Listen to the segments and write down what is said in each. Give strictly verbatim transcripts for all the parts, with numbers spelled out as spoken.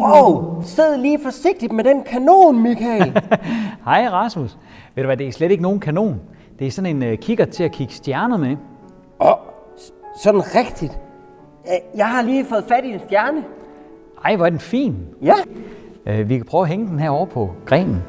Wow, sid lige forsigtigt med den kanon, Michael. Hej Rasmus. Ved du hvad, det er slet ikke nogen kanon. Det er sådan en uh, kikkert til at kigge stjerner med. Åh, oh, sådan rigtigt. Jeg har lige fået fat i en stjerne. Ej, hvor er den fin. Ja. Uh, vi kan prøve at hænge den her over på grenen.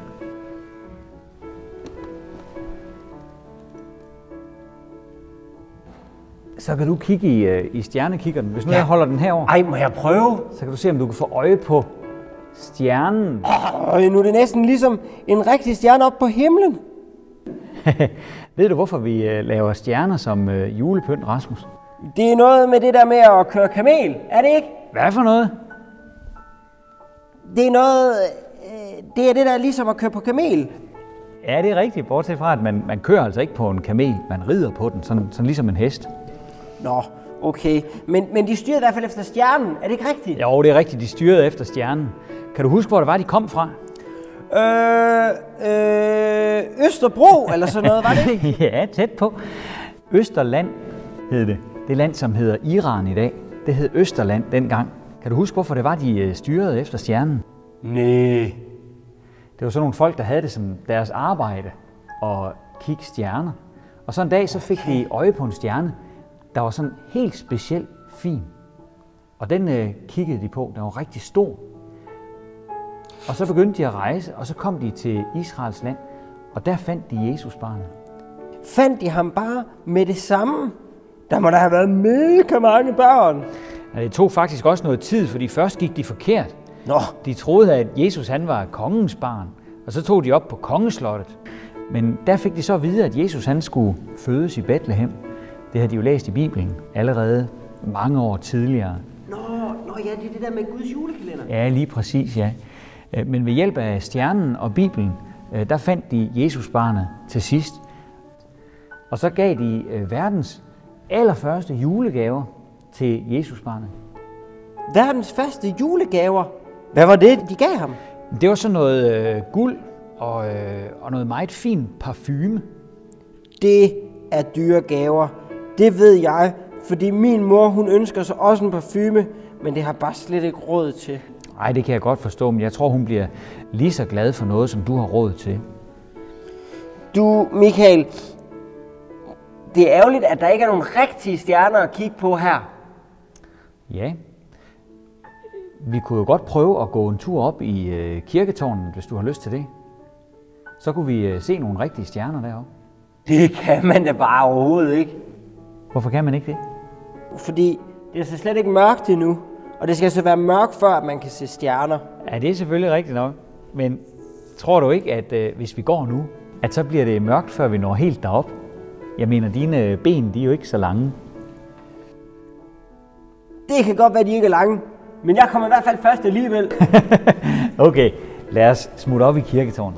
Så kan du kigge i, uh, i stjernekikkerten. Hvis nu ja. jeg holder den herover. Ej, må jeg prøve? Så kan du se, om du kan få øje på stjernen. Oh, nu er det næsten ligesom en rigtig stjerne op på himlen. Ved du, hvorfor vi uh, laver stjerner som uh, julepynt, Rasmus? Det er noget med det der med at køre kamel, er det ikke? Hvad for noget? Det er noget... Øh, det er det der ligesom at køre på kamel. Ja, det er rigtigt, bortset fra, at man, man kører altså ikke på en kamel, man rider på den, sådan, sådan ligesom en hest. Nå, okay. Men, men de styrede i hvert fald efter stjernen, er det ikke rigtigt? Jo, det er rigtigt, de styrede efter stjernen. Kan du huske, hvor det var, de kom fra? Øh, øh, Østerbro, eller sådan noget, var det ikke? Ja, tæt på. Østerland hed det. Det land, som hedder Iran i dag, det hed Østerland dengang. Kan du huske, hvorfor det var, de styrede efter stjernen? Næh. Det var sådan nogle folk, der havde det som deres arbejde at kigge stjerner. Og så en dag, så fik de øje på en stjerne, der var sådan helt specielt fin. Og den øh, kiggede de på, den var rigtig stor. Og så begyndte de at rejse, og så kom de til Israels land, og der fandt de Jesusbarnet. Fandt de ham bare med det samme? Der må der have været mega mange børn. Ja, det tog faktisk også noget tid, fordi først gik de forkert. Nå. De troede, at Jesus han var kongens barn, og så tog de op på kongeslottet. Men der fik de så at vide, at Jesus han skulle fødes i Bethlehem. Det havde de jo læst i Bibelen allerede mange år tidligere. Nå, nå ja, det er det der med Guds julekalender. Ja, lige præcis, ja. Men ved hjælp af stjernen og Bibelen, der fandt de Jesusbarnet til sidst. Og så gav de verdens allerførste julegaver til Jesusbarnet. Verdens første julegaver? Hvad var det, de gav ham? Det var sådan noget øh, guld og, øh, og noget meget fin parfume. Det er dyre gaver. Det ved jeg, fordi min mor hun ønsker sig også en parfume, men det har bare slet ikke råd til. Nej, det kan jeg godt forstå, men jeg tror, hun bliver lige så glad for noget, som du har råd til. Du, Michael, det er ærgerligt, at der ikke er nogen rigtige stjerner at kigge på her. Ja. Vi kunne jo godt prøve at gå en tur op i øh, kirketårnet, hvis du har lyst til det. Så kunne vi øh, se nogle rigtige stjerner deroppe. Det kan man da bare overhovedet ikke. Hvorfor kan man ikke det? Fordi det er så slet ikke mørkt endnu. Og det skal så være mørkt, før at man kan se stjerner. Ja, det er selvfølgelig rigtigt nok. Men tror du ikke, at øh, hvis vi går nu, at så bliver det mørkt, før vi når helt derop? Jeg mener, dine ben, de er jo ikke så lange. Det kan godt være, de ikke er lange. Men jeg kommer i hvert fald først alligevel. Okay, lad os smutte op i kirketårnet.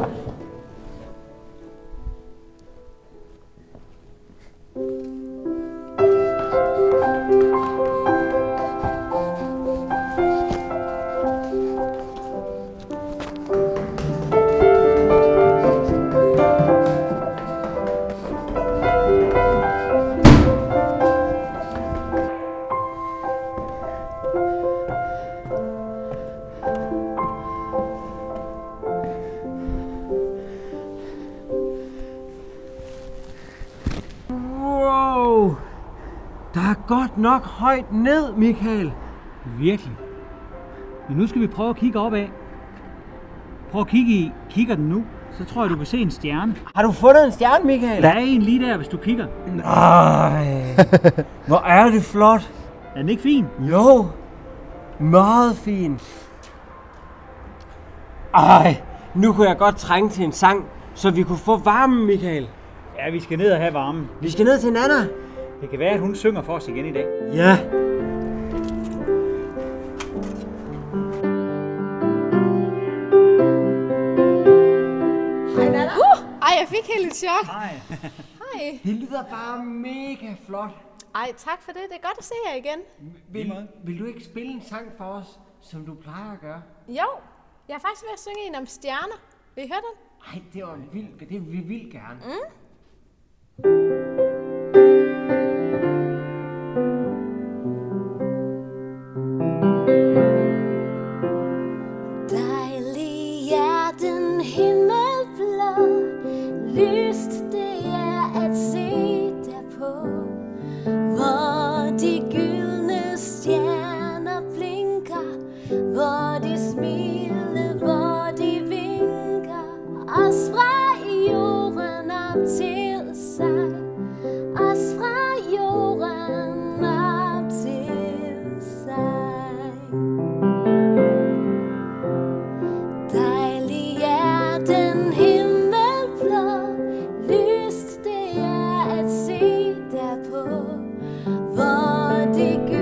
Der er godt nok højt ned, Michael. Virkelig. Men nu skal vi prøve at kigge opad. Prøv at kigge i kikkerten nu, så tror jeg, du kan se en stjerne. Har du fundet en stjerne, Michael? Der er en lige der, hvis du kigger. Nej, hvor er det flot. Er den ikke fin? Jo, meget fin. Ej, nu kunne jeg godt trænge til en sang, så vi kunne få varmen, Michael. Ja, vi skal ned og have varmen. Vi skal ned til Nana. Det kan være, at hun synger for os igen i dag. Ja. Hej, Nana. Uh, ej, jeg fik helt et chok. Hej. Hej. Det lyder bare mega flot. Ej, tak for det. Det er godt at se jer igen. Vil, vil du ikke spille en sang for os, som du plejer at gøre? Jo, jeg er faktisk ved at synge en om stjerner. Vil I høre den? Ej, det var vildt. Det vil vi vil gerne. Mm. hvor det